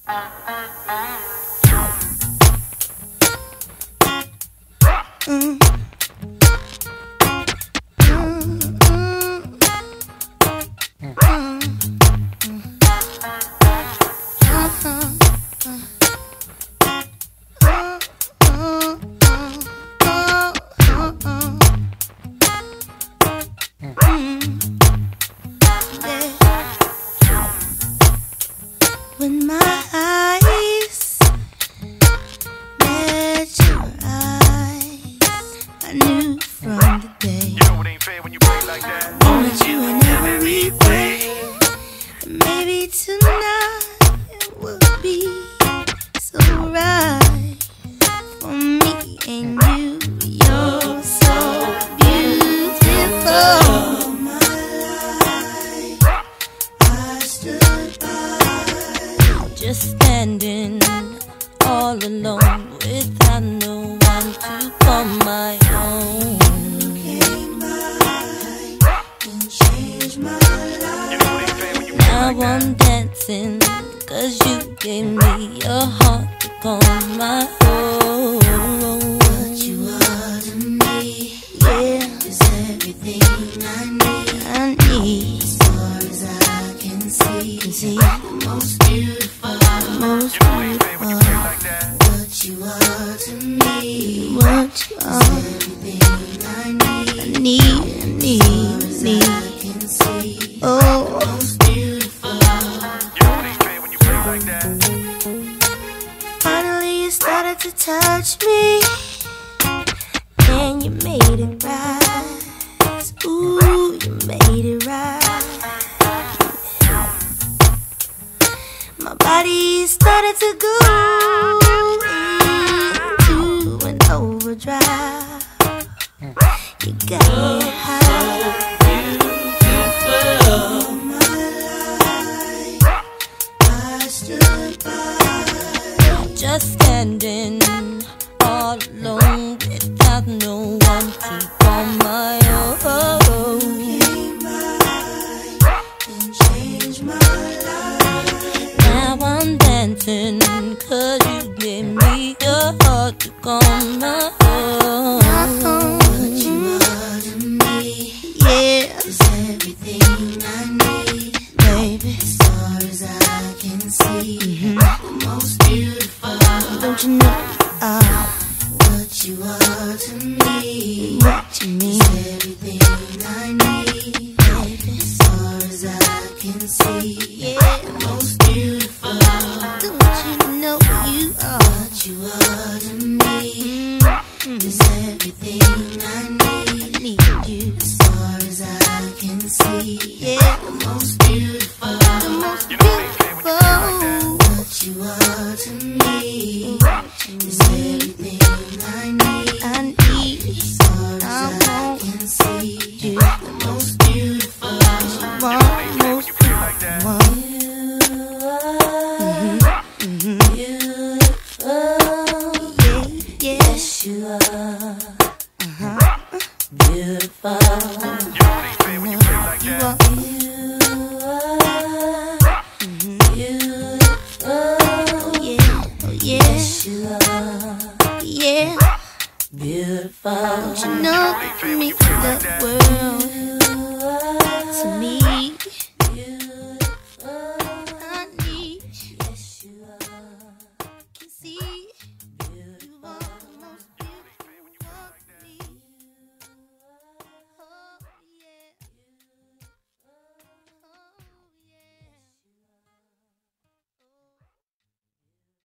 When my eyes met your eyes, I knew from the day you know it ain't fair when you play like that. Wanted you in every way. Maybe tonight it would be so right for me and you. You're so beautiful. My life, I stood by, just standing all alone without no one to call my own. You came by and changed my life. Now I'm dancing 'cause you gave me your heart to call my own. What you are to me, yeah, is everything I need. As far as I can see, the most beautiful, most beautiful. What you are to me, what you are, is everything I need. As far as I can see, oh, the most beautiful. You know it ain't fair when you play like that. Finally you started to touch me, and you made it right. Ooh, you made it right. My body started to go into an overdrive. You got me high. All my life I stood by, just standing all alone without no one to call my own. You came by and changed my life. Now I'm dancing 'cause you gave me your heart to call my own. What you are to me, yeah, is everything I need, baby. As far as I can see, the most beautiful. Don't you know what you are to me? What you mean? Is everything I need, baby. As far as I can see, yeah, the most beautiful. Don't you know you are? What you are to me, is everything I need you. As far as I can see, yeah, the most beautiful, the most beautiful. What you are to me, is everything I need. As far as I can see, you, the most beautiful. You are the most beautiful. Yes, you are. Beautiful. You know it ain't fair when you play like You that. are. Beautiful. Yeah. Oh, yes, you are. Yeah. Beautiful. Don't you know